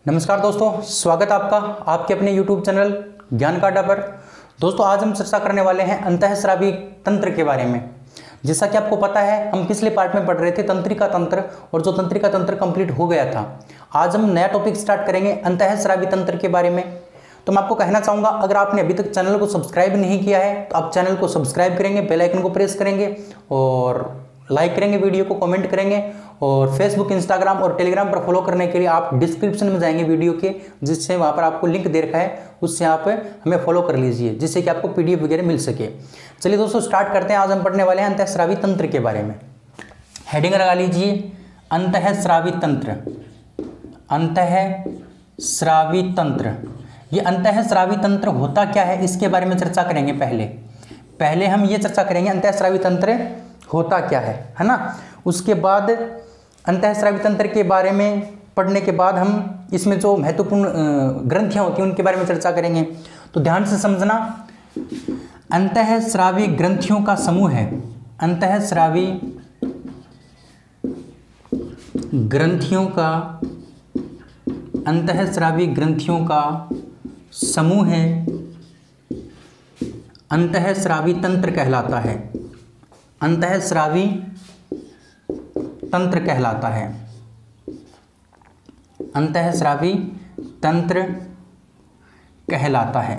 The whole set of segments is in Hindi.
नमस्कार दोस्तों, स्वागत है आपका आपके अपने YouTube चैनल ज्ञान काटा पर। दोस्तों आज हम चर्चा करने वाले हैं अंतःस्रावी तंत्र के बारे में। जैसा कि आपको पता है, हम पिछले पार्ट में पढ़ रहे थे तंत्रिका तंत्र, और जो तंत्रिका तंत्र कंप्लीट हो गया था। आज हम नया टॉपिक स्टार्ट करेंगे अंतःस्रावी तंत्र के बारे में। तो मैं आपको कहना चाहूँगा, अगर आपने अभी तक चैनल को सब्सक्राइब नहीं किया है तो आप चैनल को सब्सक्राइब करेंगे, बेल आइकन को प्रेस करेंगे और लाइक करेंगे, वीडियो को कमेंट करेंगे। और फेसबुक, इंस्टाग्राम और टेलीग्राम पर फॉलो करने के लिए आप डिस्क्रिप्शन में जाएंगे वीडियो के, जिससे वहाँ पर आपको लिंक दे रखा है, उससे आप हमें फॉलो कर लीजिए, जिससे कि आपको PDF वगैरह मिल सके। चलिए दोस्तों स्टार्ट करते हैं। आज हम पढ़ने वाले हैं अंतःस्रावी तंत्र के बारे में। हेडिंग लगा लीजिए, अंतःस्रावी तंत्र। अंतःस्रावी तंत्र, ये अंतःस्रावी तंत्र होता क्या है, इसके बारे में चर्चा करेंगे। पहले हम ये चर्चा करेंगे अंतःस्रावी तंत्र होता क्या है ना। उसके बाद अंतःस्रावी तंत्र के बारे में पढ़ने के बाद हम इसमें जो महत्वपूर्ण ग्रंथियाँ होती हैं उनके बारे में चर्चा करेंगे। तो ध्यान से समझना, अंतःस्रावी ग्रंथियों का समूह है। अंतःस्रावी ग्रंथियों का समूह है, अंतःस्रावी तंत्र कहलाता है। अंतःस्रावी तंत्र कहलाता है। अंतःस्रावी तंत्र कहलाता है।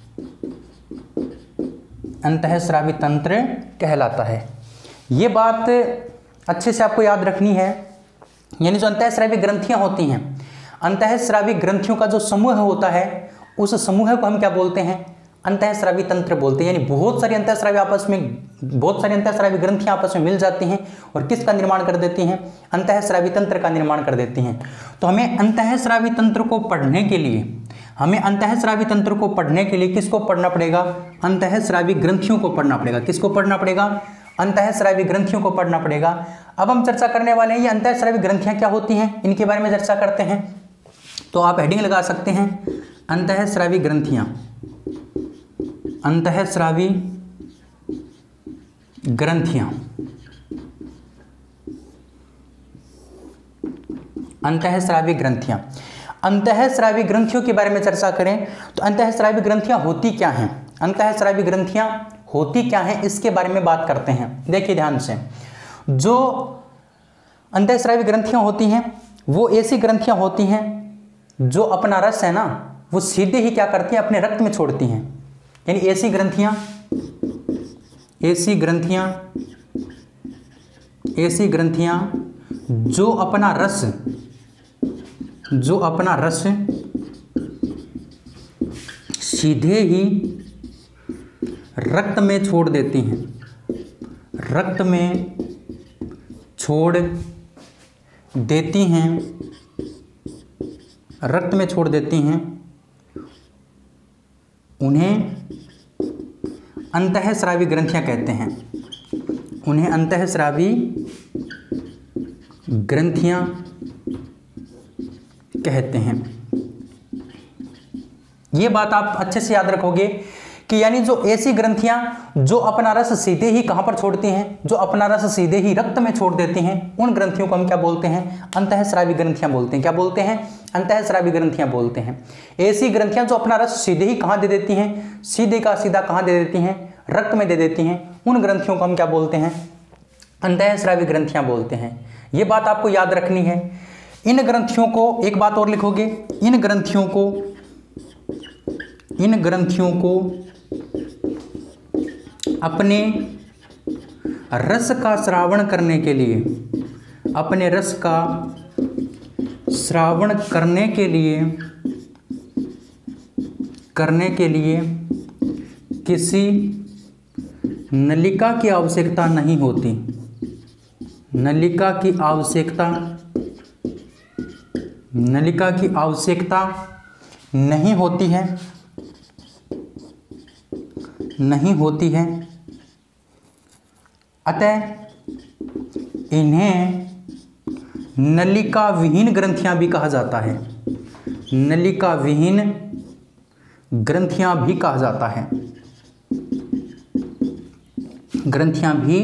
अंतःस्रावी तंत्र कहलाता है। ये बात अच्छे से आपको याद रखनी है। यानी जो अंतःस्रावी ग्रंथियां होती हैं, अंतःस्रावी ग्रंथियों का जो समूह होता है, उस समूह को हम क्या बोलते हैं? अंतःस्रावी तंत्र बोलते हैं। यानी बहुत सारी अंतःस्रावी ग्रंथियां आपस में मिल जाती हैं और किसका निर्माण कर देती हैं? अंतःस्रावी तंत्र का निर्माण कर देती हैं। तो हमें अंतःस्रावी तंत्र को पढ़ने के लिए किसको पढ़ना पड़ेगा? अंतःस्रावी ग्रंथियों को पढ़ना पड़ेगा। किसको पढ़ना पड़ेगा? अंतःस्रावी ग्रंथियों को पढ़ना पड़ेगा। अब हम चर्चा करने वाले हैं ये अंतःस्रावी ग्रंथियां क्या होती हैं, इनके बारे में चर्चा करते हैं। तो आप हेडिंग लगा सकते हैं, अंतःस्रावी ग्रंथियां। अंतःस्रावी ग्रंथियां। अंतःस्रावी ग्रंथियां। अंतःस्रावी ग्रंथियों के बारे में चर्चा करें तो अंतःस्रावी ग्रंथियां होती क्या हैं? अंतःस्रावी ग्रंथियां होती क्या हैं, इसके बारे में बात करते हैं। देखिए ध्यान से, जो अंतःस्रावी ग्रंथियां होती हैं वो ऐसी ग्रंथियां होती हैं जो अपना रस है ना, वो सीधे ही क्या करती हैं? अपने रक्त में छोड़ती हैं। यानी ऐसी ग्रंथियां जो अपना रस सीधे ही रक्त में छोड़ देती हैं। रक्त में छोड़ देती हैं, उन्हें अंतःस्रावी ग्रंथियां कहते हैं। उन्हें अंतःस्रावी ग्रंथियां कहते हैं। ये बात आप अच्छे से याद रखोगे कि यानी जो ऐसी ग्रंथियां जो अपना रस सीधे ही कहां पर छोड़ती हैं, जो अपना रस सीधे ही रक्त में छोड़ देती हैं, उन ग्रंथियों को हम क्या बोलते हैं? अंतःस्रावी ग्रंथियां बोलते हैं। क्या बोलते हैं? अंतःस्रावी ग्रंथियां बोलते हैं। ऐसी ग्रंथियां जो अपना रस सीधे ही कहां दे देती हैं? सीधे का सीधा कहां दे देती हैं? रक्त में दे देती हैं। उन ग्रंथियों को हम क्या बोलते हैं? अंतःस्रावी ग्रंथियां बोलते हैं। ये बात आपको याद रखनी है। इन ग्रंथियों को, एक बात और लिखोगे, इन ग्रंथियों को अपने रस का श्रावण करने के लिए किसी नलिका की आवश्यकता नहीं होती। नलिका की आवश्यकता नहीं होती है। अतः इन्हें नलिका विहीन ग्रंथियां भी कहा जाता है। नलिका विहीन ग्रंथियां भी कहा जाता है। ग्रंथियां भी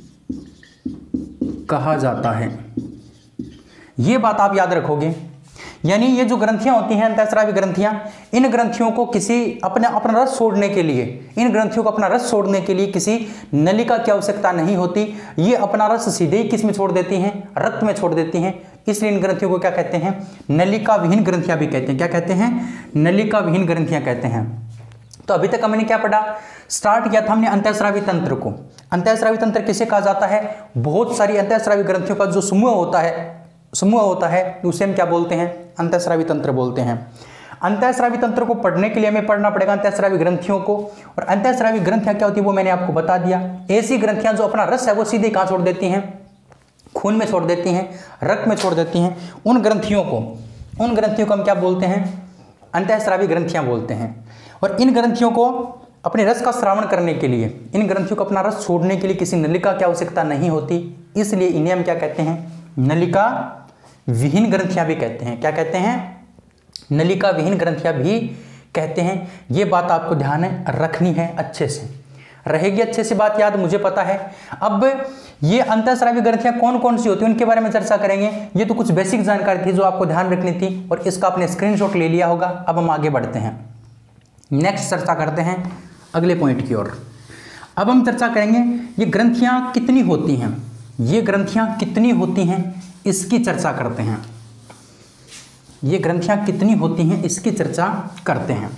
कहा जाता है। ये बात आप याद रखोगे यानी ये जो ग्रंथियां होती हैं अंतःस्रावी ग्रंथियां, इन ग्रंथियों को किसी अपना रस छोड़ने के लिए, इन ग्रंथियों को अपना रस छोड़ने के लिए किसी नलिका की आवश्यकता नहीं होती। ये अपना रस सीधे ही किस में छोड़ देती हैं, रक्त में छोड़ देती हैं। इसलिए इन ग्रंथियों को क्या कहते हैं, नलिका विहीन ग्रंथियां भी कहते हैं। क्या कहते हैं, नलिका विहीन ग्रंथियां कहते हैं। तो अभी तक हमने क्या पढ़ा, स्टार्ट किया था हमने अंतःस्रावी तंत्र को। अंतःस्रावी तंत्र किसे कहा जाता है, बहुत सारी अंतःस्रावी ग्रंथियों का जो समूह होता है उसे हम क्या बोलते हैं, अंतःस्रावी तंत्र बोलते हैं। अंतःस्रावी तंत्र को पढ़ने के लिए हमें पढ़ना पड़ेगा अंतःस्रावी ग्रंथियों को। और अंतःस्रावी ग्रंथियां क्या होती है वो मैंने आपको बता दिया। ऐसी ग्रंथियां जो अपना रस है वो सीधे कहाँ छोड़ देती हैं, खून में छोड़ देती हैं, रक्त में छोड़ देती हैं। उन ग्रंथियों को हम क्या बोलते हैं, अंतःस्रावी ग्रंथियां बोलते हैं। और इन ग्रंथियों को अपने रस का श्रावण करने के लिए, इन ग्रंथियों को अपना रस छोड़ने के लिए किसी नलिका की आवश्यकता नहीं होती। इसलिए इन्हें हम क्या कहते हैं, नलिका विहीन ग्रंथियां भी कहते हैं। क्या कहते हैं, नलिका विहीन ग्रंथियां भी कहते हैं। ये बात आपको ध्यान रखनी है, अच्छे से रहेगी, अच्छे से बात याद, मुझे पता है। अब ये अंतःस्रावी ग्रंथियां कौन कौन सी होती हैं उनके बारे में चर्चा करेंगे। ये तो कुछ बेसिक जानकारी थी जो आपको ध्यान रखनी थी और इसका आपने स्क्रीनशॉट ले लिया होगा। अब हम आगे बढ़ते हैं, नेक्स्ट चर्चा करते हैं अगले पॉइंट की ओर। अब हम चर्चा करेंगे ये ग्रंथियां कितनी होती हैं, ये ग्रंथियां कितनी होती हैं इसकी चर्चा करते हैं। ये ग्रंथियां कितनी होती हैं इसकी चर्चा करते हैं।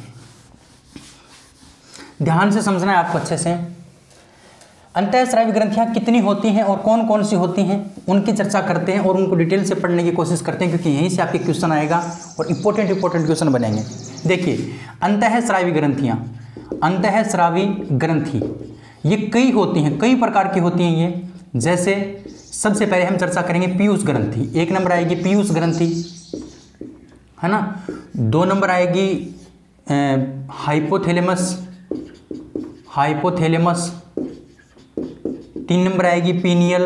ध्यान से समझना है आपको अच्छे से। अंतःस्रावी ग्रंथियां कितनी होती हैं और कौन कौन सी होती हैं उनकी चर्चा करते हैं और उनको डिटेल से पढ़ने की कोशिश करते हैं, क्योंकि यहीं से आपके क्वेश्चन आएगा और इंपॉर्टेंट क्वेश्चन बनेंगे। देखिए, अंतःस्रावी ग्रंथियां, अंतःस्रावी ग्रंथि ये कई होती हैं, कई प्रकार की होती हैं ये। जैसे सबसे पहले हम चर्चा करेंगे पीयूष ग्रंथि। एक नंबर आएगी पीयूष ग्रंथि, है ना। 2 नंबर आएगी हाइपोथैलेमस। 3 नंबर आएगी पीनियल,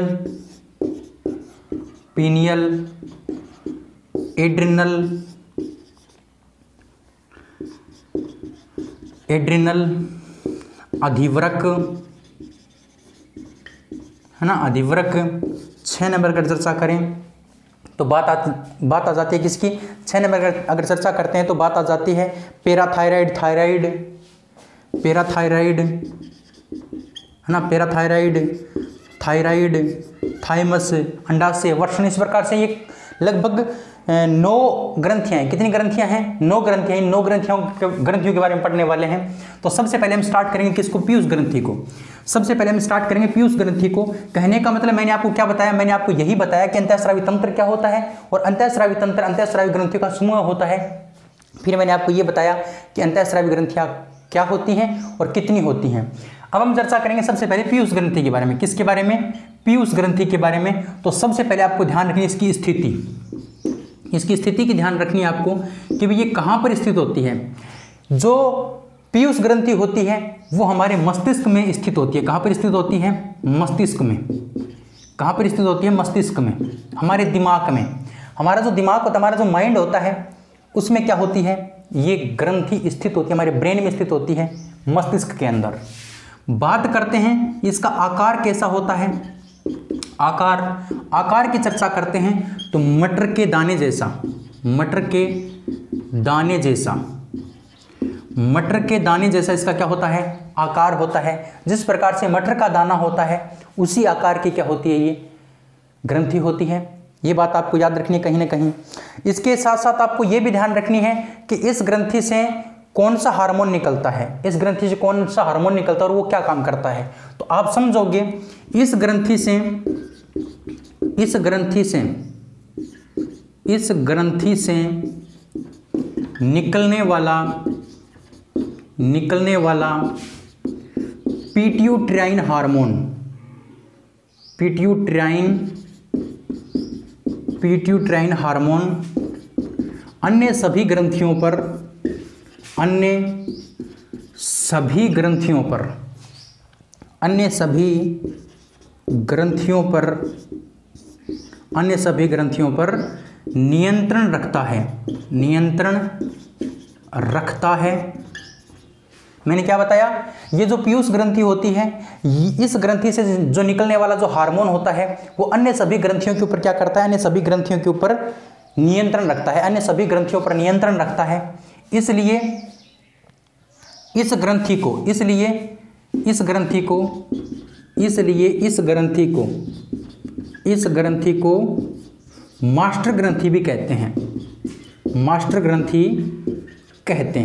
एड्रिनल, अधिवृक, है ना, अधिवृक। 6 नंबर अगर चर्चा करें तो बात आ जाती है किसकी, 6 नंबर अगर चर्चा करते हैं तो बात आ जाती है पैराथायराइड, है ना, पैराथायराइड, थायराइड, थाइमस, अंडाशय, वर्षण। इस प्रकार से ये लगभग 9 ग्रंथियां हैं। कितनी ग्रंथियां हैं, 9 ग्रंथियां। 9 ग्रंथियों के बारे में पढ़ने वाले हैं। तो सबसे पहले हम स्टार्ट करेंगे किसको, पीयूष ग्रंथि को। सबसे पहले हम स्टार्ट करेंगे पीयूष ग्रंथि को। कहने का मतलब मैंने आपको क्या बताया, मैंने आपको यही बताया कि अंतःस्रावी तंत्र क्या होता है और अंतःस्रावी तंत्र अंतःस्रावी ग्रंथियों का समूह होता है। फिर मैंने आपको ये बताया कि अंतःस्रावी ग्रंथियां क्या होती हैं और कितनी होती हैं। अब हम चर्चा करेंगे सबसे पहले पीयूष ग्रंथि के बारे में। किसके बारे में, पीयूष ग्रंथि के बारे में। तो सबसे पहले आपको ध्यान रखनी इसकी स्थिति की ध्यान रखनी है आपको कि ये कहाँ पर स्थित होती है। जो पीयूष ग्रंथि होती है वो हमारे मस्तिष्क में स्थित होती है। कहाँ पर स्थित होती है, मस्तिष्क में। कहाँ पर स्थित होती है, मस्तिष्क में, हमारे दिमाग में। हमारा जो दिमाग होता है, हमारा जो माइंड होता है, उसमें क्या होती है, ये ग्रंथि स्थित होती है, हमारे ब्रेन में स्थित होती है, मस्तिष्क के अंदर। बात करते हैं इसका आकार कैसा होता है। आकार की चर्चा करते हैं तो मटर के दाने जैसा, मटर के दाने जैसा इसका क्या होता है, आकार होता है। जिस प्रकार से मटर का दाना होता है उसी आकार की क्या होती है, ये ग्रंथि होती है। ये बात आपको याद रखनी है कहीं ना कहीं। इसके साथ साथ आपको ये भी ध्यान रखनी है कि इस ग्रंथि से कौन सा हार्मोन निकलता है, इस ग्रंथि से कौन सा हार्मोन निकलता है और वो क्या काम करता है। तो आप समझोगे इस ग्रंथि से निकलने वाला पिट्यूटराइन हार्मोन अन्य सभी ग्रंथियों पर नियंत्रण रखता है। मैंने क्या बताया, ये जो पीयूष ग्रंथि होती है, इस ग्रंथि से जो निकलने वाला जो हार्मोन होता है वो अन्य सभी ग्रंथियों के ऊपर क्या करता है, अन्य सभी ग्रंथियों के ऊपर नियंत्रण रखता है, अन्य सभी ग्रंथियों पर नियंत्रण रखता है। इसलिए इस ग्रंथि को मास्टर ग्रंथि भी कहते हैं। मास्टर ग्रंथि कहते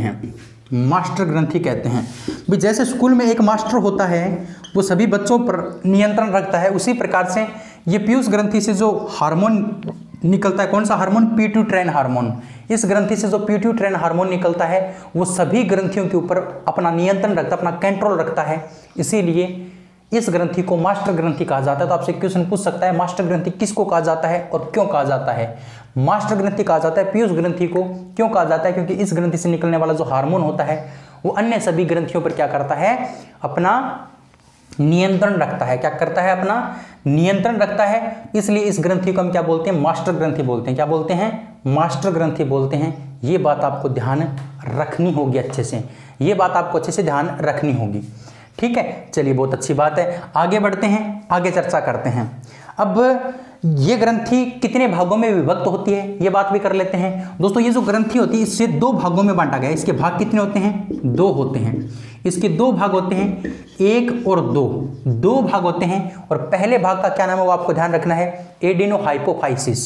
हैं भी। जैसे स्कूल में एक मास्टर होता है, वो सभी बच्चों पर नियंत्रण रखता है, उसी प्रकार से ये पीयूष ग्रंथि से जो हार्मोन निकलता है, कौन सा हार्मोन? पिट्यूटराइन हार्मोन। इस ग्रंथि से जो पिट्यूटराइन हार्मोन निकलता है वो सभी ग्रंथियों के ऊपर अपना नियंत्रण रखता है, अपना कंट्रोल रखता है। इसीलिए इस ग्रंथि को मास्टर ग्रंथि कहा जाता है। तो आपसे क्वेश्चन पूछ सकता है, मास्टर ग्रंथि किसको कहा जाता है और क्यों कहा जाता है? मास्टर ग्रंथि कहा जाता है पीयूष ग्रंथि को। क्यों कहा जाता है? क्योंकि इस ग्रंथि से निकलने वाला जो हार्मोन होता है वो अन्य सभी ग्रंथियों पर क्या करता है? अपना नियंत्रण रखता है। क्या करता है? अपना नियंत्रण रखता है। इसलिए इस ग्रंथि को हम क्या बोलते हैं? मास्टर ग्रंथि बोलते हैं। क्या बोलते हैं? मास्टर ग्रंथि बोलते हैं। ये बात आपको ध्यान रखनी होगी अच्छे से, ये बात आपको अच्छे से ध्यान रखनी होगी। ठीक है, चलिए बहुत अच्छी बात है, आगे बढ़ते हैं, आगे चर्चा करते हैं। अब ये ग्रंथि कितने भागों में विभक्त होती है ये बात भी कर लेते हैं। दोस्तों ये जो ग्रंथि होती है इससे दो भागों में बांटा गया है। इसके भाग कितने होते हैं? दो होते हैं। इसके दो भाग होते हैं, एक और दो, दो भाग होते हैं। और पहले भाग का क्या नाम है वो आपको ध्यान रखना है, एडिनोहाइपोफाइसिस।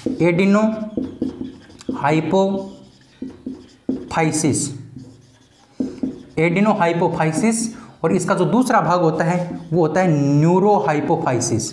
एडिनोहाइपोफाइसिस। और इसका जो दूसरा भाग होता है वो होता है न्यूरोहाइपोफाइसिस।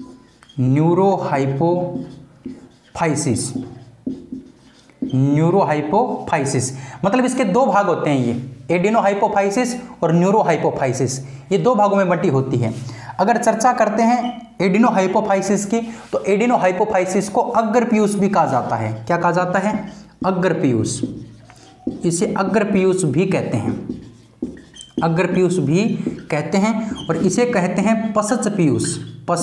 न्यूरोहाइपोफाइसिस मतलब इसके दो भाग होते हैं, ये एडिनोहाइपोफाइसिस और न्यूरोहाइपोफाइसिस, ये दो भागों में बंटी होती है। अगर चर्चा करते हैं एडिनोहाइपोफाइसिस की, तो एडिनोहाइपोफाइसिस को अग्रपीयूष भी कहा जाता है। क्या कहा जाता है? अग्रपीयूष। इसे अग्रपीयूष भी कहते हैं, अग्रपीयूष भी कहते हैं। और इसे कहते हैं पसच पीयूष,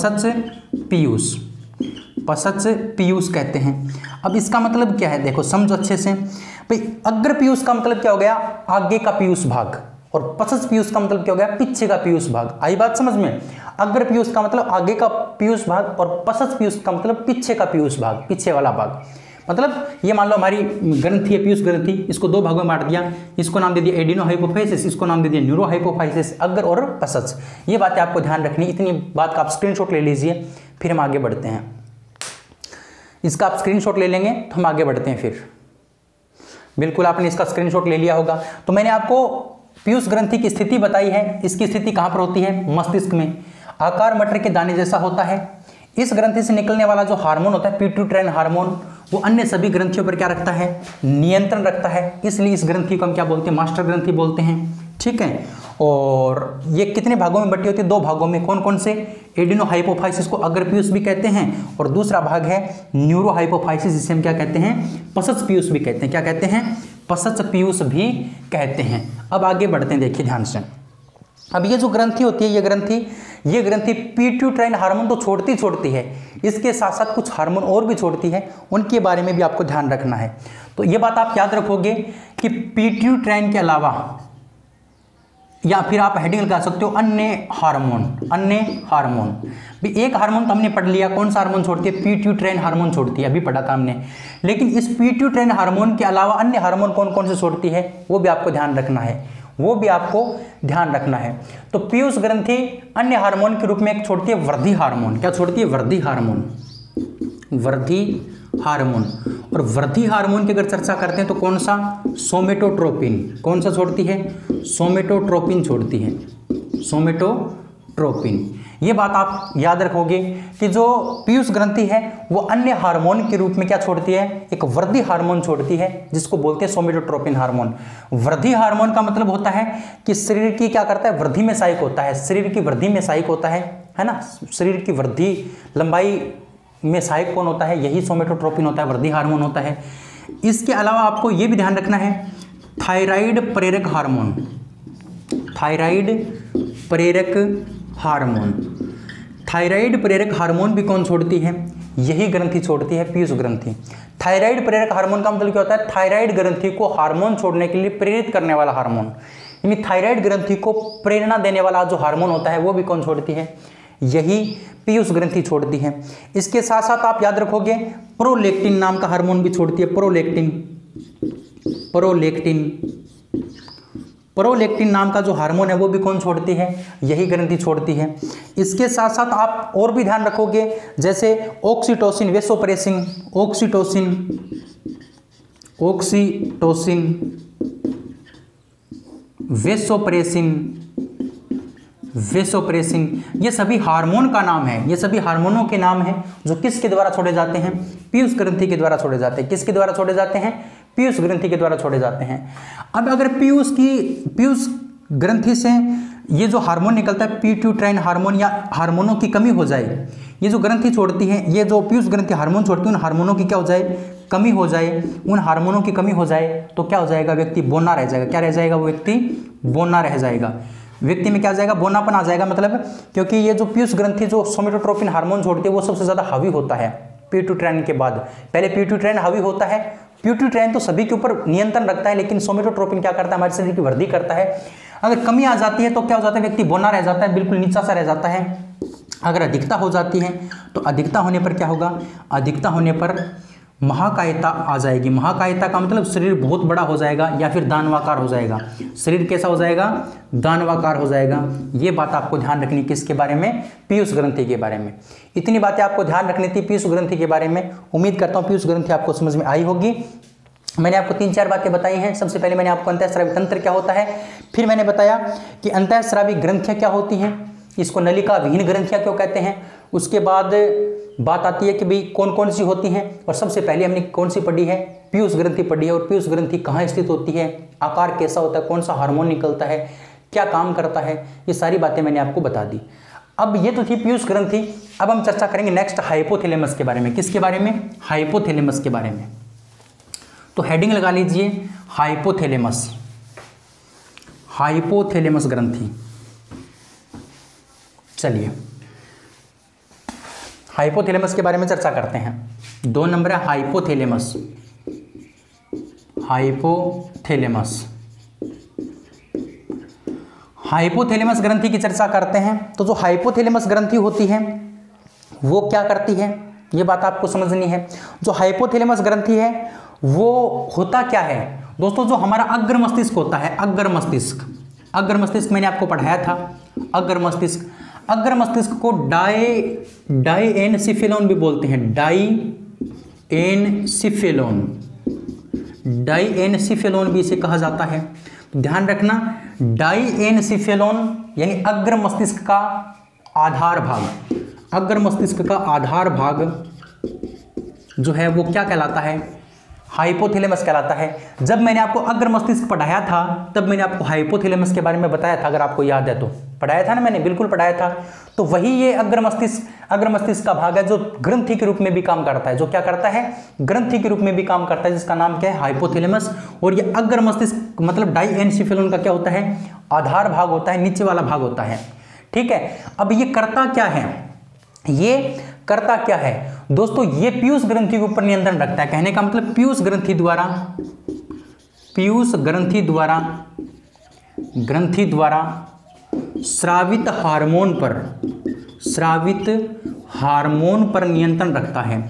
पसच पीयूष कहते हैं। अब इसका मतलब क्या है देखो, समझो अच्छे से भाई। अग्रपीयूष का मतलब क्या हो गया? आगे का पीयूष भाग। और पसच पीयूष का मतलब क्या हो गया? पीछे का पीयूष भाग। आई बात समझ में? अग्रपीयूष का मतलब आगे का पीयूष भाग और पसच पीयूष का मतलब पीछे का पीयूष भाग, पीछे वाला भाग। मतलब ये मान लो हमारी ग्रंथि है पीयूष ग्रंथि, इसको दो भागों में बांट दिया, इसको नाम दे दिया एडिनोहाइपोफाइसिस, इसको नाम दे दिया न्यूरोहाइपोफाइसिस, अग्र और पसच। ये बातें आपको ध्यान रखनी, इतनी बात का आप स्क्रीनशॉट ले लीजिए, फिर हम आगे बढ़ते हैं। इसका आप स्क्रीनशॉट ले लेंगे तो हम आगे बढ़ते हैं। फिर बिल्कुल आपने इसका स्क्रीनशॉट ले लिया होगा। तो मैंने आपको पीयूष ग्रंथि की स्थिति बताई है। इसकी स्थिति कहाँ पर होती है? मस्तिष्क में। आकार मटर के दाने जैसा होता है। इस ग्रंथि से निकलने वाला जो हार्मोन होता है पिट्यूटराइन हार्मोन, वो अन्य सभी ग्रंथियों पर क्या रखता है? नियंत्रण रखता है। इसलिए इस ग्रंथि को हम क्या बोलते हैं? मास्टर ग्रंथि बोलते हैं। ठीक है, और ये कितने भागों में बटी होती है? दो भागों में। कौन कौन से? एडिनोहाइपोफाइसिस को अग्रपीयूष भी कहते हैं, और दूसरा भाग है न्यूरोहाइपोफाइसिस, जिसे हम क्या कहते हैं? पसच पीयूष भी कहते हैं। क्या कहते हैं? पसच पीयूष भी कहते हैं। अब आगे बढ़ते हैं, देखिए ध्यान से। अब ये जो ग्रंथि होती है, ये ग्रंथि पिट्यूटराइन हार्मोन तो छोड़ती है, इसके साथ साथ कुछ हार्मोन और भी छोड़ती है, उनके बारे में भी आपको ध्यान रखना है। तो ये बात आप याद रखोगे कि पिट्यूटराइन के अलावा, या फिर आप हेडिंग लगा सकते हो अन्य हार्मोन। भी एक हार्मोन तो हमने पढ़ लिया, कौन सा हार्मोन छोड़ती है? पिट्यूटराइन हार्मोन छोड़ती है, अभी पढ़ा था हमने। लेकिन इस पिट्यूटराइन हार्मोन के अलावा अन्य हार्मोन कौन कौन से छोड़ती है वो भी आपको ध्यान रखना है, तो पीयूष ग्रंथि अन्य हार्मोन के रूप में एक छोड़ती है वृद्धि हार्मोन। क्या छोड़ती है? वृद्धि हार्मोन। और वृद्धि हार्मोन की अगर चर्चा करते हैं तो कौन सा? सोमेटोट्रोपिन। कौन सा छोड़ती है? सोमेटोट्रोपिन छोड़ती है, सोमेटोट्रोपिन। ये बात आप याद रखोगे कि जो पीयूष ग्रंथि है वो अन्य हार्मोन के रूप में क्या छोड़ती है? एक वृद्धि हार्मोन छोड़ती है, जिसको बोलते हैं सोमेटोट्रोपिन हार्मोन। वृद्धि हार्मोन का मतलब होता है कि शरीर की क्या करता है? वृद्धि में सहायक होता है, शरीर की वृद्धि में सहायक होता है ना। शरीर की वृद्धि लंबाई में सहायक कौन होता है? यही सोमेटोट्रोपिन होता है, वृद्धि हार्मोन होता है। इसके अलावा आपको ये भी ध्यान रखना है थायराइड प्रेरक हार्मोन। थायराइड प्रेरक हार्मोन भी कौन छोड़ती है? यही ग्रंथि छोड़ती है, पीयूष ग्रंथि। थायराइड प्रेरक हार्मोन का मतलब क्या होता है? थायराइड ग्रंथि को हार्मोन छोड़ने के लिए प्रेरित करने वाला हार्मोन, यानी थायराइड ग्रंथि को प्रेरणा देने वाला जो हार्मोन होता है वो भी कौन छोड़ती है? यही पीयूष ग्रंथि छोड़ती है। इसके साथ साथ आप याद रखोगे प्रोलेक्टिन नाम का हार्मोन भी छोड़ती है। प्रोलेक्टिन नाम का जो हार्मोन है वो भी कौन छोड़ती है? यही ग्रंथि छोड़ती है। इसके साथ साथ आप और भी ध्यान रखोगे, जैसे ऑक्सीटोसिन, वेसोप्रेसिन, ये सभी हार्मोन का नाम है, ये सभी हार्मोनों के नाम हैं जो किसके द्वारा छोड़े जाते हैं? पीयूष ग्रंथि के द्वारा छोड़े जाते हैं। किसके द्वारा छोड़े जाते हैं? पीयूष ग्रंथि के द्वारा छोड़े जाते हैं। अब अगर पीयूष ग्रंथि से ये जो हार्मोन निकलता है पिट्यूटाइन हार्मोन या हार्मोनों की कमी हो जाए, ये जो ग्रंथि छोड़ती है, ये जो पीयूष ग्रंथि हार्मोन छोड़ती है, उन हार्मोनों की क्या हो जाए? कमी हो जाए। उन हार्मोनों की कमी हो जाए तो क्या हो जाएगा? व्यक्ति बौना रह जाएगा। क्या रह जाएगा? वो व्यक्ति बौना रह जाएगा। व्यक्ति में क्या आ जाएगा? बौनापन आ जाएगा। मतलब क्योंकि ये जो पीयूष ग्रंथि जो सोमेटोट्रोपिन हार्मोन छोड़ती है वो सबसे ज्यादा हावी होता है पिट्यूटाइन के बाद। पहले पिट्यूटाइन हावी होता है। पिट्यूटाइन तो सभी के ऊपर नियंत्रण रखता है, लेकिन सोमेटोट्रोपिन क्या करता है? हमारे शरीर की वृद्धि करता है। अगर कमी आ जाती है तो क्या हो जाता है? व्यक्ति बौना रह जाता है, बिल्कुल नीचा सा रह जाता है। अगर अधिकता हो जाती है तो अधिकता होने पर क्या होगा? अधिकता होने पर महाकायता आ जाएगी। महाकायता का मतलब शरीर बहुत बड़ा हो जाएगा या फिर दानवाकार हो जाएगा। शरीर कैसा हो जाएगा? दानवाकार हो जाएगा। ये बात आपको ध्यान रखनी किसके बारे में? पीयूष ग्रंथि के बारे में। इतनी बातें आपको ध्यान रखनी थी पीयूष ग्रंथि के बारे में। उम्मीद करता हूँ पीयूष ग्रंथि आपको समझ में आई होगी। मैंने आपको 3-4 बातें बताई हैं। सबसे पहले मैंने आपको अंतःस्रावी तंत्र क्या होता है, फिर मैंने बताया कि अंतःस्रावी ग्रंथियाँ क्या होती हैं, इसको नलिका विहीन ग्रंथियाँ क्यों कहते हैं। उसके बाद बात आती है कि भाई कौन कौन सी होती हैं, और सबसे पहले हमने कौन सी पढ़ी है? पीयूष ग्रंथि पढ़ी है। और पीयूष ग्रंथि कहाँ स्थित होती है, आकार कैसा होता है, कौन सा हार्मोन निकलता है, क्या काम करता है, ये सारी बातें मैंने आपको बता दी। अब ये तो थी पीयूष ग्रंथि। अब हम चर्चा करेंगे नेक्स्ट हाइपोथैलेमस के बारे में। किसके बारे में? हाइपोथैलेमस के बारे में। तो हेडिंग लगा लीजिए हाइपोथैलेमस, हाइपोथैलेमस ग्रंथि। चलिए हाइपोथैलेमस के बारे में चर्चा करते हैं। 2 नंबर है हाइपोथैलेमस। हाइपोथैलेमस ग्रंथि की चर्चा करते हैं। तो जो हाइपोथैलेमस ग्रंथि होती है वो क्या करती है, ये बात आपको समझनी है। जो हाइपोथैलेमस ग्रंथि है वो होता क्या है दोस्तों? जो हमारा अग्र मस्तिष्क होता है, अग्र मस्तिष्क मैंने आपको पढ़ाया था। अग्र मस्तिष्क को डायएनसिफेलोन भी बोलते हैं। डायएनसिफेलोन भी इसे कहा जाता है। ध्यान रखना, डायएनसिफेलोन यानी अग्र मस्तिष्क का आधार भाग। अग्र मस्तिष्क का आधार भाग जो है वो क्या कहलाता है? हाइपोथैलेमस कहलाता है। जब मैंने आपको अग्र मस्तिष्क पढ़ाया था तब मैंने आपको हाइपोथैलेमस के बारे में बताया था। अगर आपको याद है तो पढ़ाया था ना, मैंने बिल्कुल पढ़ाया था। तो वही ये अग्र मस्तिष्क का भाग है जो ग्रंथि के रूप में भी काम करता है। जो क्या करता है? ग्रंथि के रूप में भी काम करता है, जिसका नाम क्या है? हाइपोथैलेमस। और ये अग्र मस्तिष्क मतलब डायएनसिफेलोन का क्या होता है? आधार भाग होता है, नीचे वाला भाग होता है। ठीक है। अब ये करता क्या है? दोस्तों ये पीयूष ग्रंथि के ऊपर नियंत्रण रखता है। कहने का मतलब पीयूष ग्रंथि द्वारा स्रावित हार्मोन पर नियंत्रण रखता है।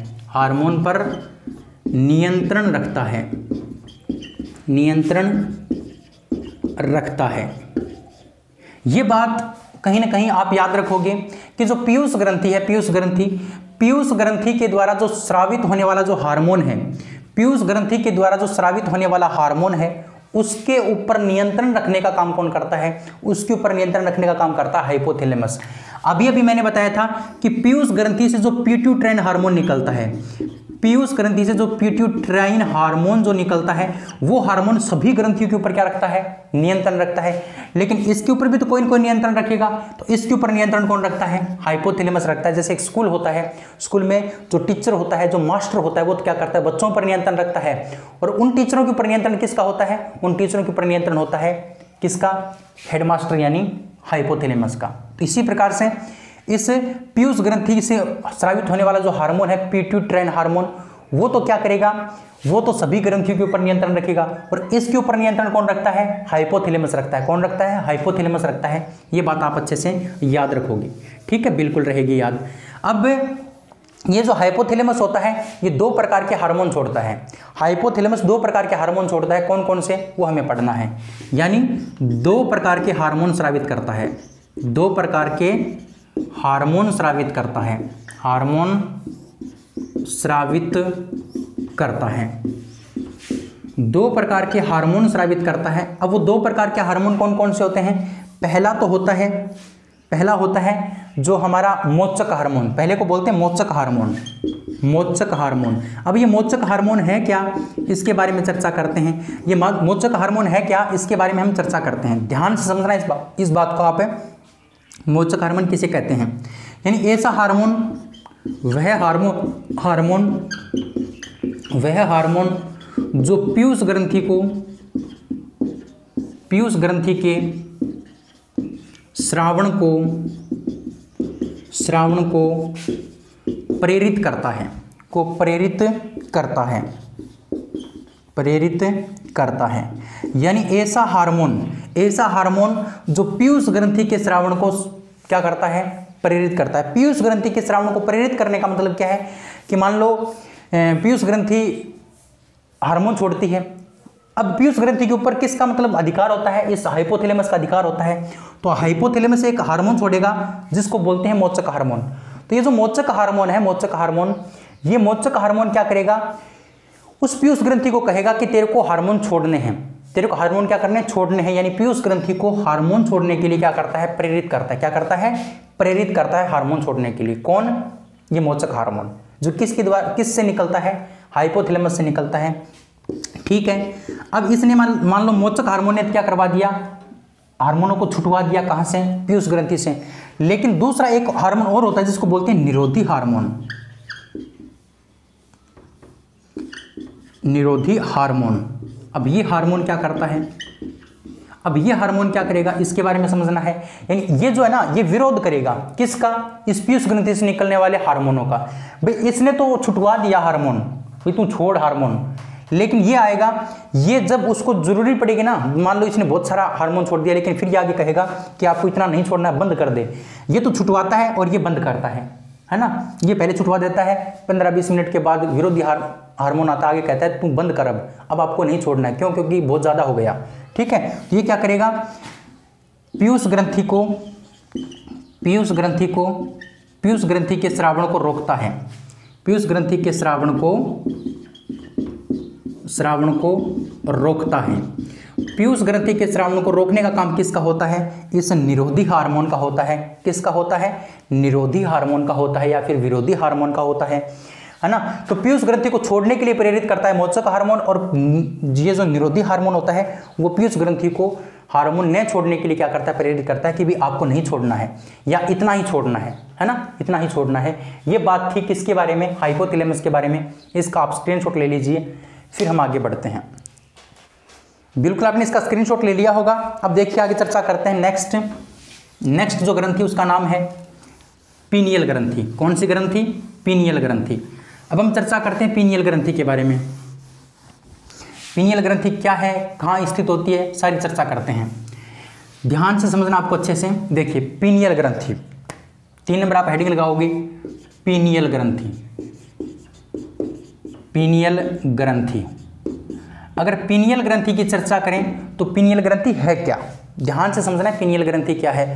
नियंत्रण रखता है। ये बात कहीं ना कहीं आप याद रखोगे कि जो पीयूष ग्रंथि है, पीयूष ग्रंथि के द्वारा जो स्रावित होने वाला जो हार्मोन है, पीयूष ग्रंथि के द्वारा जो स्रावित होने वाला हार्मोन है, उसके ऊपर नियंत्रण रखने का काम कौन करता है? उसके ऊपर नियंत्रण रखने का काम करता है हाइपोथैलेमस। अभी मैंने बताया था कि पीयूष ग्रंथि से जो पिट्यूटाइन हार्मोन निकलता है, पीयूष ग्रंथि से जो पिट्यूटाइन हार्मोन जो निकलता है वो हार्मोन सभी ग्रंथियों के ऊपर क्या रखता है? नियंत्रण रखता है। लेकिन इसके ऊपर भी तो कोई ना कोई नियंत्रण रखेगा। तो इसके ऊपर नियंत्रण कौन रखता है? हाइपोथैलेमस रखता है। जैसे एक स्कूल होता है, स्कूल में जो टीचर होता है, जो मास्टर होता है, वो तो क्या करता है? बच्चों पर नियंत्रण रखता है। और उन टीचरों के ऊपर नियंत्रण किसका होता है? उन टीचरों के ऊपर नियंत्रण होता है किसका? हेडमास्टर यानी हाइपोथैलेमस का। तो इसी प्रकार से इस पीयूष ग्रंथि से स्रावित होने वाला जो हार्मोन है पिट्यूटाइन हार्मोन, वो तो क्या करेगा? वो तो सभी ग्रंथियों के ऊपर नियंत्रण रखेगा। और इसके ऊपर नियंत्रण कौन रखता है? हाइपोथैलेमस रखता है। कौन रखता है? हाइपोथैलेमस रखता है। ये बात आप अच्छे से याद रखोगे। ठीक है, बिल्कुल रहेगी याद। अब ये जो हाइपोथैलेमस होता है ये 2 प्रकार के हार्मोन छोड़ता है। हाइपोथैलेमस 2 प्रकार के हार्मोन छोड़ता है, कौन कौन से वो हमें पढ़ना है। यानी 2 प्रकार के हार्मोन स्रावित करता है, 2 प्रकार के हार्मोन स्रावित करता है, हार्मोन स्रावित करता है, 2 प्रकार के हार्मोन स्रावित करता है। अब वो 2 प्रकार के हार्मोन कौन कौन से होते हैं। पहला होता है जो हमारा मोचक हार्मोन, पहले को बोलते हैं मोचक हार्मोन, मोचक हार्मोन। अब ये मोचक हार्मोन है क्या, इसके बारे में चर्चा करते हैं। ये मोचक हार्मोन है क्या, इसके बारे में हम चर्चा करते हैं। ध्यान से समझना इस बात को आप, मोचक हार्मोन किसे कहते हैं। यानी ऐसा हार्मोन, वह हार्मोन जो पीयूष ग्रंथि के श्रावण को प्रेरित करता है, यानी ऐसा हार्मोन जो पीयूष ग्रंथि के श्रावण को क्या करता है, प्रेरित करता है। पीयूष ग्रंथि के श्रावण को प्रेरित करने का मतलब क्या है कि मान लो पीयूष ग्रंथि हार्मोन छोड़ती है। अब पीयूष ग्रंथि के ऊपर किसका मतलब अधिकार होता है, इस हाइपोथैलेमस का अधिकार होता है। तो हाइपोथैलेमस एक हार्मोन छोड़ेगा जिसको बोलते हैं मोचक हार्मोन। तो ये जो मोचक हार्मोन है, ये मोचक हार्मोन क्या करेगा, उस पीयूष ग्रंथि को कहेगा कि तेरे को हार्मोन छोड़ने हैं, तेरे को हार्मोन क्या करने हैं, छोड़ने हैं। यानी पीयूष ग्रंथि को हार्मोन छोड़ने के लिए क्या करता है, प्रेरित करता है। क्या करता है, प्रेरित करता है हार्मोन छोड़ने के लिए। कौन, ये मोचक हार्मोन, जो किससे निकलता है, हाइपोथैलेमस से निकलता है। ठीक है, अब इसने मान लो मोचक हार्मोन ने क्या करवा दिया, हार्मोनों को छुटवा दिया, कहां से, पीयूष ग्रंथि से। लेकिन दूसरा एक हार्मोन और होता है जिसको बोलते हैं निरोधी हार्मोन। अब ये हार्मोन क्या करता है, अब ये हार्मोन क्या करेगा, इसके बारे में समझना है। यानी ये जो है ना, ये विरोध करेगा किसका, इस पीयूष ग्रंथि से निकलने वाले हार्मोनों का। भाई इसने तो छुटवा दिया हार्मोन, भाई तू छोड़ हार्मोन, लेकिन ये आएगा, ये जब उसको जरूरी पड़ेगी ना, मान लो इसने बहुत सारा हार्मोन छोड़ दिया, लेकिन फिर ये आगे कहेगा कि आपको इतना नहीं छोड़ना, बंद कर दे। ये तो छुटवाता है और ये बंद करता है ना। ये पहले छुटवा देता है, 15-20 मिनट के बाद विरोधी हार्मोन आता, आगे कहता है तू बंद कर, अब आपको नहीं छोड़ना है। क्यों, क्योंकि बहुत ज़्यादा हो गया। ठीक है, तो ये क्या करेगा, पीयूष ग्रंथि के श्रावण को रोकता है, पीयूष ग्रंथि के श्रावण को रोकता है। पीयूष ग्रंथि के श्रावण को रोकने का काम किसका होता है, इस निरोधी हार्मोन का होता है। किसका होता है, निरोधी हार्मोन का होता है, या फिर विरोधी हार्मोन का होता है ना। तो पीयूष ग्रंथि को छोड़ने के लिए प्रेरित करता है मोचक हार्मोन, और ये जो निरोधी हार्मोन होता है वो पीयूष ग्रंथि को हार्मोन न छोड़ने के लिए क्या करता है, प्रेरित करता है कि भी आपको नहीं छोड़ना है, या इतना ही छोड़ना है ना, इतना ही छोड़ना है। ये बात थी किसके बारे में, हाइपोथैलेमस के बारे में। इसका आप स्क्रीनशॉट ले लीजिए, फिर हम आगे बढ़ते हैं। बिल्कुल आपने इसका स्क्रीनशॉट ले लिया होगा। अब देखिए आगे चर्चा करते हैं। नेक्स्ट जो ग्रंथि उसका नाम है पीनियल ग्रंथि। कौन सी ग्रंथि, पीनियल ग्रंथि। अब हम चर्चा करते हैं पीनियल ग्रंथि के बारे में। पीनियल ग्रंथि क्या है, कहाँ स्थित होती है, सारी चर्चा करते हैं। ध्यान से समझना आपको अच्छे से। देखिए पीनियल ग्रंथि, 3 नंबर आप हेडिंग लगाओगे, पीनियल ग्रंथि। पीनियल ग्रंथि, अगर पीनियल ग्रंथि की चर्चा करें तो पीनियल ग्रंथि है क्या, ध्यान से समझना है पीनियल ग्रंथि क्या है।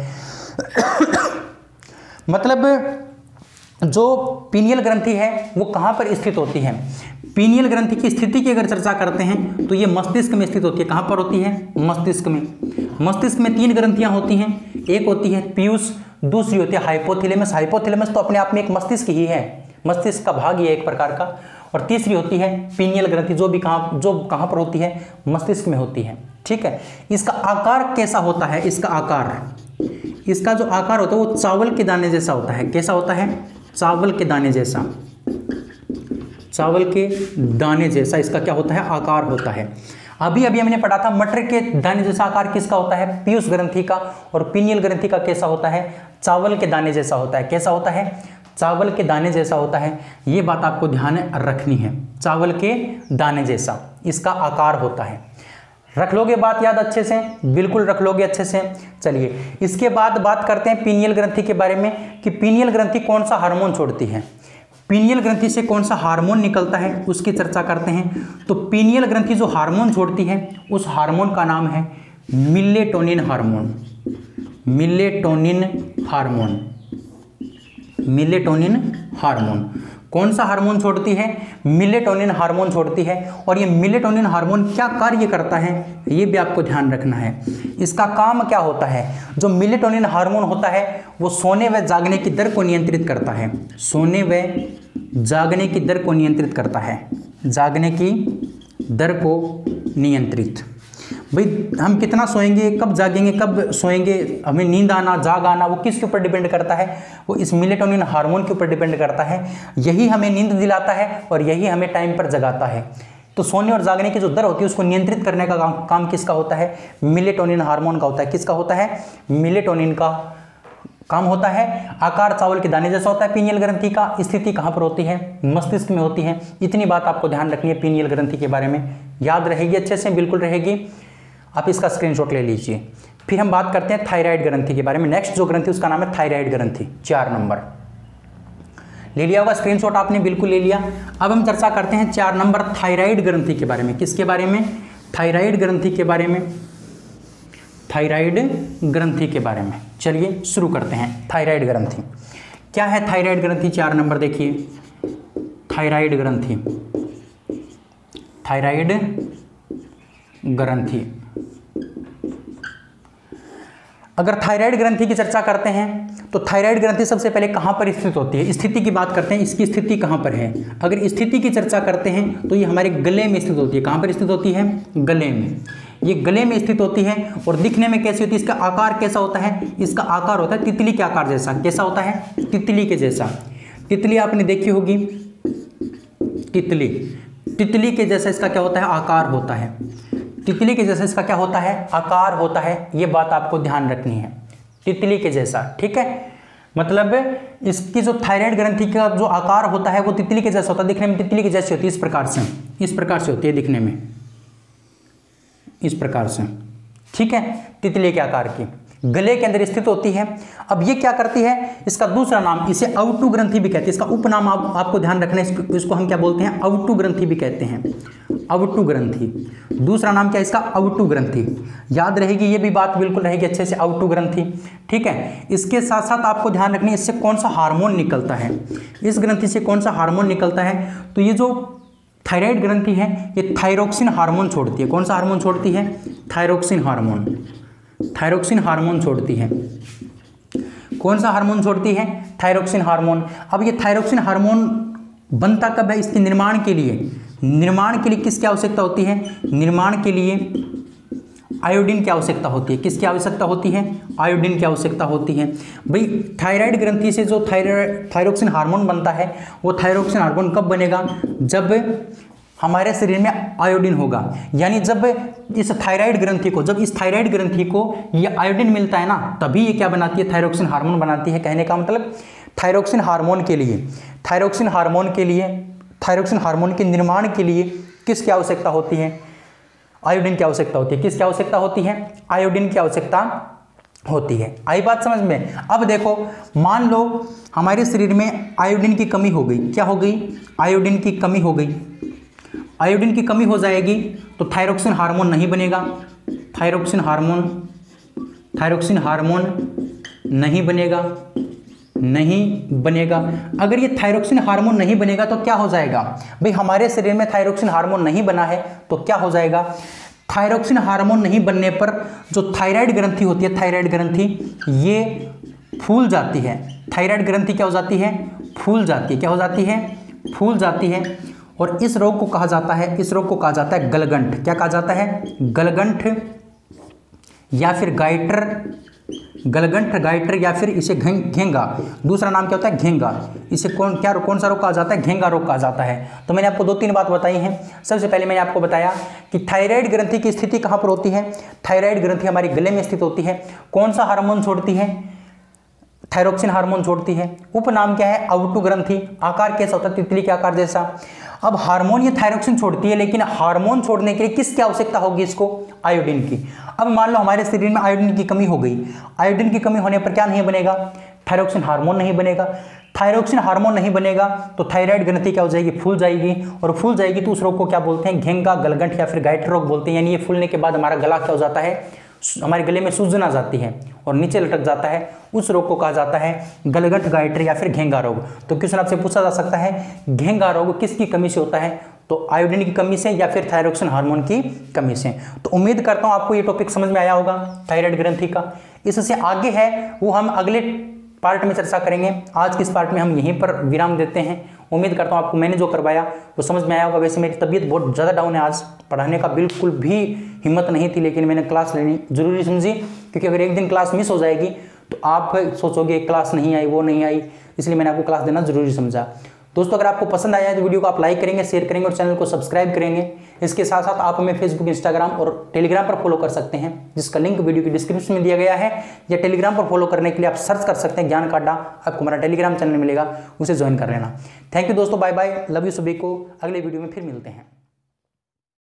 मतलब जो पीनियल ग्रंथि है वो कहाँ पर स्थित होती है। पीनियल ग्रंथि की स्थिति की अगर चर्चा करते हैं तो ये मस्तिष्क में स्थित होती है। कहाँ पर होती है, मस्तिष्क में। मस्तिष्क में 3 ग्रंथियाँ होती हैं, एक होती है पीयूष, दूसरी होती है हाइपोथैलेमस। हाइपोथैलेमस तो अपने आप में एक मस्तिष्क ही है, मस्तिष्क का भाग ही है एक प्रकार का। और तीसरी होती है पीनियल ग्रंथि, जो कहाँ पर होती है, मस्तिष्क में होती है। ठीक है, इसका आकार कैसा होता है, इसका जो आकार होता है वो चावल के दाने जैसा होता है। कैसा होता है, चावल के दाने जैसा। चावल के दाने जैसा इसका क्या होता है, आकार होता है। अभी हमने पढ़ा था मटर के दाने जैसा आकार किसका होता है, पीयूष ग्रंथि का। और पीनियल ग्रंथि का कैसा होता है, चावल के दाने जैसा होता है। कैसा होता है, चावल के दाने जैसा होता है। ये बात आपको ध्यान रखनी है, चावल के दाने जैसा इसका आकार होता है रख लोगे बात याद अच्छे से, बिल्कुल रख लोगे अच्छे से। चलिए इसके बाद बात करते हैं पीनियल ग्रंथि के बारे में कि पीनियल ग्रंथि कौन सा हार्मोन छोड़ती है, पीनियल ग्रंथि से कौन सा हार्मोन निकलता है उसकी चर्चा करते हैं। तो पीनियल ग्रंथि जो हार्मोन छोड़ती है उस हार्मोन का नाम है melatonin hormone, melatonin hormone, melatonin hormone. कौन सा हार्मोन छोड़ती है, मेलेटोनिन हार्मोन छोड़ती है। और ये मेलेटोनिन हार्मोन क्या कार्य करता है ये भी आपको ध्यान रखना है, इसका काम क्या होता है। जो मेलेटोनिन हार्मोन होता है वो सोने व जागने की दर को नियंत्रित करता है, सोने व जागने की दर को नियंत्रित करता है, जागने की दर को नियंत्रित। भाई हम कितना सोएंगे, कब जागेंगे, कब सोएंगे, हमें नींद आना जाग आना वो किसके ऊपर डिपेंड करता है, वो इस मेलेटोनिन हार्मोन के ऊपर डिपेंड करता है। यही हमें नींद दिलाता है और यही हमें टाइम पर जगाता है। तो सोने और जागने की जो दर होती है उसको नियंत्रित करने का काम किसका होता है, मेलेटोनिन हार्मोन का होता है। किसका होता है, मेलेटोनिन का काम होता है। आकार चावल के दाने जैसा होता है। पीनियल ग्रंथि का स्थिति कहाँ पर होती है, मस्तिष्क में होती है। इतनी बात आपको ध्यान रखनी है पीनियल ग्रंथि के बारे में, याद रहेगी अच्छे से, बिल्कुल रहेगी। आप इसका स्क्रीनशॉट ले लीजिए। फिर हम बात करते हैं थायराइड ग्रंथि के बारे में। नेक्स्ट जो ग्रंथि उसका नाम है थायराइड ग्रंथि, 4 नंबर ले लिया होगा स्क्रीनशॉट आपने, बिल्कुल ले लिया। अब हम चर्चा करते हैं 4 नंबर थायराइड ग्रंथि के बारे में। किसके बारे में, थायराइड ग्रंथि के बारे में, थायराइड ग्रंथि के बारे में। चलिए शुरू करते हैं। थायराइड ग्रंथि क्या है, थायराइड ग्रंथि 4 नंबर देखिए। थायराइड ग्रंथि, थायराइड ग्रंथि। अगर थायराइड ग्रंथि की चर्चा करते हैं तो थायराइड ग्रंथि सबसे पहले कहाँ पर स्थित होती है, स्थिति की बात करते हैं, इसकी स्थिति कहाँ पर है। अगर स्थिति की चर्चा करते हैं तो ये हमारे गले में स्थित होती है। कहाँ पर स्थित होती है, गले में। ये गले में स्थित होती है और दिखने में कैसी होती है, इसका आकार कैसा होता है, इसका आकार होता है तितली के आकार जैसा। कैसा होता है, तितली के जैसा। तितली आपने देखी होगी, तितली, तितली के जैसा इसका क्या होता है, आकार होता है। तितली के जैसा इसका क्या होता है, आकार होता है। ये बात आपको ध्यान रखनी है, तितली के जैसा, ठीक है। मतलब इसकी जो थायराइड ग्रंथि का जो आकार होता है वो तितली के जैसा होता है, दिखने में तितली के जैसी होती है। इस प्रकार से, इस प्रकार से होती है दिखने में, इस प्रकार से, ठीक है, तितली के आकार की, गले के अंदर स्थित होती है। अब ये क्या करती है, इसका दूसरा नाम, इसे अवटु ग्रंथि भी कहते हैं। इसका उपनाम आपको ध्यान रखना है, इसको हम क्या बोलते हैं, अवटु ग्रंथि भी कहते हैं। अवटु ग्रंथि, दूसरा नाम क्या है इसका, अवटु ग्रंथि। याद रहेगी, ये भी बात बिल्कुल रहेगी अच्छे से, अवटु ग्रंथि, ठीक है। इसके साथ साथ आपको ध्यान रखना है इससे कौन सा हार्मोन निकलता है, इस ग्रंथि से कौन सा हार्मोन निकलता है। तो ये जो थायराइड ग्रंथि है ये थायरोक्सिन हार्मोन छोड़ती है। कौन सा हार्मोन छोड़ती है, थायरोक्सिन हार्मोन, थायरोक्सिन हार्मोन छोड़ती है। कौन सा हार्मोन छोड़ती है, थायरोक्सिन हार्मोन। अब ये थायरोक्सिन हार्मोन बनता कब है, इसके निर्माण के लिए, निर्माण के लिए किसकी आवश्यकता होती है, निर्माण के लिए आयोडीन की आवश्यकता होती है। किसकी आवश्यकता होती है, आयोडीन की आवश्यकता होती है। भाई थायराइड ग्रंथि से जो थायरोक्सिन हार्मोन बनता है वो थायरोक्सिन हार्मोन कब बनेगा, जब हमारे शरीर में आयोडीन होगा। यानी जब इस थायराइड ग्रंथि को, जब इस थायराइड ग्रंथि को ये आयोडीन मिलता है ना, तभी ये क्या बनाती है, थायरोक्सिन हार्मोन बनाती है। कहने का मतलब थायरोक्सिन हार्मोन के लिए, थायरोक्सिन हार्मोन के लिए, थायरोक्सिन हार्मोन के निर्माण के लिए किसकी आवश्यकता होती है, आयोडीन की आवश्यकता होती है। किसकी आवश्यकता होती है, आयोडीन की आवश्यकता होती है। आई बात समझ में। अब देखो, मान लो हमारे शरीर में आयोडीन की कमी हो गई, क्या हो गई, आयोडीन की कमी हो गई। आयोडीन की कमी हो जाएगी तो थायरोक्सिन हार्मोन नहीं बनेगा, थायरोक्सिन हार्मोन, थायरोक्सिन हार्मोन नहीं बनेगा, नहीं बनेगा। अगर ये थायरोक्सिन हार्मोन नहीं बनेगा तो क्या हो जाएगा, भाई हमारे शरीर में थायरोक्सिन हार्मोन नहीं बना है तो क्या हो जाएगा, थायरोक्सिन हार्मोन नहीं बनने पर जो थायराइड ग्रंथि होती है, थायराइड ग्रंथि ये फूल जाती है। थायराइड ग्रंथि क्या हो जाती है, फूल जाती है। क्या हो जाती है, फूल जाती है। और इस रोग को कहा जाता है, इस रोग को कहा जाता है गलगंठ। क्या कहा जाता है, गलगंठ या फिर गाइटर, गलगंठ, गाइटर या फिर इसे घेंगा। दूसरा नाम क्या होता है, घेंगा। इसे कौन सा रोग कहा जाता है, घेंगा रोग कहा जाता है। तो मैंने आपको 2-3 बात बताई हैं। सबसे पहले मैंने आपको बताया कि थायराइड ग्रंथि की स्थिति कहाँ पर होती है, थायराइड ग्रंथि हमारे गले में स्थित होती है। कौन सा हार्मोन छोड़ती है, थायरोक्सिन हार्मोन छोड़ती है। उपनाम क्या है, अवटु ग्रंथि। आकार कैसा होता है, तितली के आकार जैसा। अब हार्मोन ये थायरोक्सिन छोड़ती है, लेकिन हार्मोन छोड़ने के लिए किसकी आवश्यकता होगी इसको? आयोडीन की। अब मान लो हमारे शरीर में आयोडीन की कमी हो गई, आयोडीन की कमी होने पर क्या नहीं बनेगा? थायरोक्सिन हार्मोन नहीं बनेगा। थायरोक्सिन हार्मोन नहीं बनेगा तो थायराइड ग्रंथि क्या हो जाएगी? फूल जाएगी, और फूल जाएगी तो उस रोग को क्या बोलते हैं? घेंगा, गलगंठ या फिर गाइटर रोग बोलते हैं। यानी ये फूलने के बाद हमारा गला क्या हो जाता है? हमारे गले में सूजन आ जाती है और नीचे लटक जाता है, उस रोग को कहा जाता है गलगंठ, गाइटर या फिर घेंगा रोग। तो क्वेश्चन आपसे पूछा जा सकता है घेंगा रोग किसकी कमी से होता है? तो आयोडीन की कमी से या फिर थायरोक्सिन हार्मोन की कमी से। तो उम्मीद करता हूं आपको ये टॉपिक समझ में आया होगा थायराइड ग्रंथि का। इससे आगे है वो हम अगले पार्ट में चर्चा करेंगे। आज के इस पार्ट में हम यहीं पर विराम देते हैं। उम्मीद करता हूँ आपको मैंने जो करवाया वो समझ में आया होगा। वैसे मेरी तबीयत बहुत ज़्यादा डाउन है, आज पढ़ाने का बिल्कुल भी हिम्मत नहीं थी, लेकिन मैंने क्लास लेनी जरूरी समझी, क्योंकि अगर एक दिन क्लास मिस हो जाएगी तो आप सोचोगे क्लास नहीं आई, वो नहीं आई, इसलिए मैंने आपको क्लास देना जरूरी समझा। दोस्तों अगर आपको पसंद आया है तो वीडियो को आप लाइक करेंगे, शेयर करेंगे और चैनल को सब्सक्राइब करेंगे। इसके साथ साथ आप हमें फेसबुक, इंस्टाग्राम और टेलीग्राम पर फॉलो कर सकते हैं, जिसका लिंक वीडियो की डिस्क्रिप्शन में दिया गया है। या टेलीग्राम पर फॉलो करने के लिए आप सर्च कर सकते हैं ज्ञान का अड्डा, आपको हमारा टेलीग्राम चैनल मिलेगा, उसे ज्वाइन कर लेना। थैंक यू दोस्तों, बाय बाय, लव यू सभी को। अगले वीडियो में फिर मिलते हैं।